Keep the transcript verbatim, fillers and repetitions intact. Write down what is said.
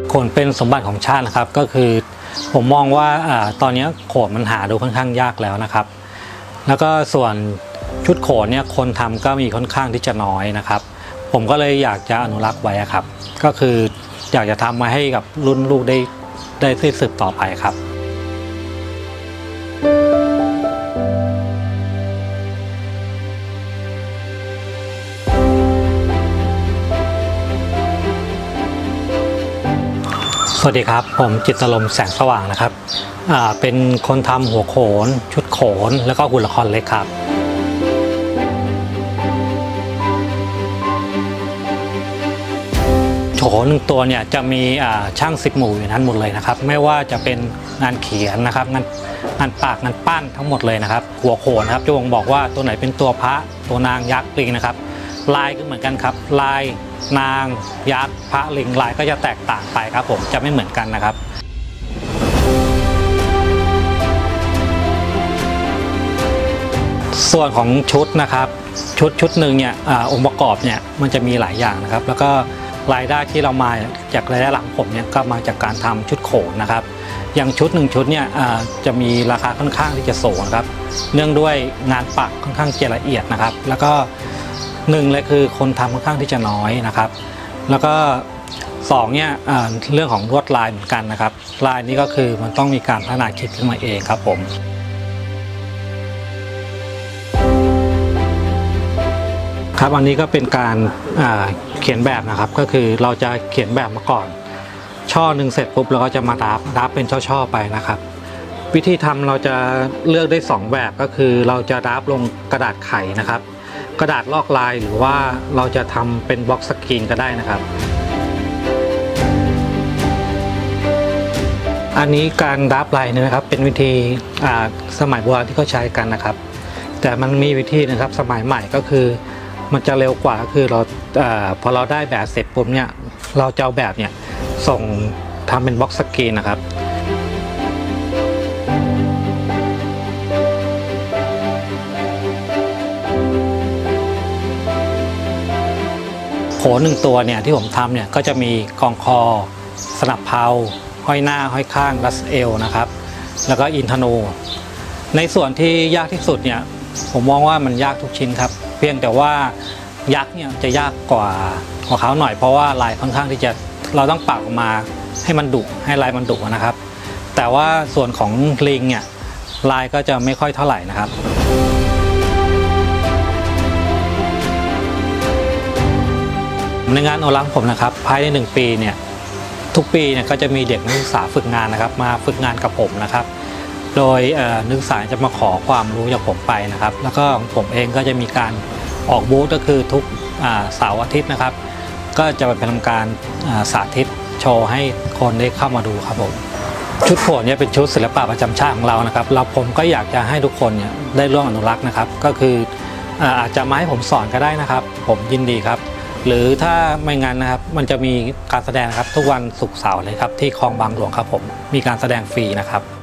โขนเป็นสมบัติของชาตินะครับก็คือผมมองว่าตอนนี้โขนมันหาดูค่อนข้างยากแล้วนะครับแล้วก็ส่วนชุดโขนเนี่ยคนทำก็มีค่อนข้างที่จะน้อยนะครับผมก็เลยอยากจะอนุรักษ์ไว้ครับก็คืออยากจะทำมาให้กับรุ่นลูกได้ได้สืบต่อไปครับสวัสดีครับผมจิตรลมแสงสว่างนะครับเป็นคนทำหัวโขนชุดโขนแล้วก็หุ่นละครเล็กครับโขนหนึ่งตัวเนี่ยจะมีช่างสิบหมู่อยู่นั้นหมดเลยนะครับไม่ว่าจะเป็นงานเขียนนะครับงานงานปากงานปั้นทั้งหมดเลยนะครับหัวโขนครับจะบ่งบอกว่าตัวไหนเป็นตัวพระตัวนางยักษ์ลิงนะครับลายก็เหมือนกันครับลายนางยักษ์พระลิงลายก็จะแตกต่างไปครับผมจะไม่เหมือนกันนะครับส่วนของชุดนะครับชุดชุดหนึ่งเนี่ยองค์ประกอบเนี่ยมันจะมีหลายอย่างนะครับแล้วก็รายได้ที่เรามาจากรายได้หลังผมเนี่ยก็มาจากการทำชุดโขนนะครับอย่างชุดหนึ่งชุดเนี่ยจะมีราคาค่อนข้างที่จะสูงนะครับเนื่องด้วยงานปักค่อนข้างละเอียดนะครับแล้วก็หนึ่งเลยคือคนทำค่อนข้างที่จะน้อยนะครับแล้วก็สองเนี่ยเรื่องของลวดลายเหมือนกันนะครับลายนี้ก็คือมันต้องมีการพัฒนาคิดขึ้นมาเองครับผมครับอันนี้ก็เป็นการเขียนแบบนะครับก็คือเราจะเขียนแบบมาก่อนช่อหนึ่งเสร็จปุ๊บเราก็จะมาดับดับเป็นช่อๆไปนะครับวิธีทำเราจะเลือกได้สองแบบก็คือเราจะดับลงกระดาษไขนะครับกระดาษลอกลายหรือว่าเราจะทำเป็นบล็อกสกรีนก็ได้นะครับอันนี้การดับลายนะครับเป็นวิธีสมัยโบราณที่เขาใช้กันนะครับแต่มันมีวิธีนะครับสมัยใหม่ก็คือมันจะเร็วกว่าก็คือเราพอเราได้แบบเสร็จปุ๊บเนี่ยเราจะเอาแบบเนี่ยส่งทำเป็นบล็อกสกรีนนะครับโขนหนึ่งตัวเนี่ยที่ผมทำเนี่ยก็จะมีกองคอสนับเพลาห้อยหน้าห้อยข้างรัสเอลนะครับแล้วก็อินทนูในส่วนที่ยากที่สุดเนี่ยผมมองว่ามันยากทุกชิ้นครับเพียงแต่ว่ายักษ์เนี่ยจะยากกว่าของเขาหน่อยเพราะว่าลายค่อนข้างที่จะเราต้องปักออกมาให้มันดุให้ลายมันดุนะครับแต่ว่าส่วนของลิงเนี่ยลายก็จะไม่ค่อยเท่าไหร่นะครับในงานโอลังผมนะครับภายในหนึ่งปีเนี่ยทุกปีเนี่ยก็จะมีเด็กนักศึกษาฝึกงานนะครับมาฝึกงานกับผมนะครับโดยนักศึกษาจะมาขอความรู้จากผมไปนะครับแล้วก็ผมเองก็จะมีการออกบูธก็คือทุกเสาร์อาทิตย์นะครับก็จะไปทำการสาธิตโชว์ให้คนได้เข้ามาดูครับผมชุดโขนเนี่ยเป็นชุดศิลปะประจำชาติของเรานะครับเราผมก็อยากจะให้ทุกคนเนี่ยได้ร่วมอนุรักษ์นะครับก็คืออาจจะมาให้ผมสอนก็ได้นะครับผมยินดีครับหรือถ้าไม่งั้นนะครับมันจะมีการแสดงครับทุกวันศุกร์เสาร์เลยครับที่คลองบางหลวงครับผมมีการแสดงฟรีนะครับ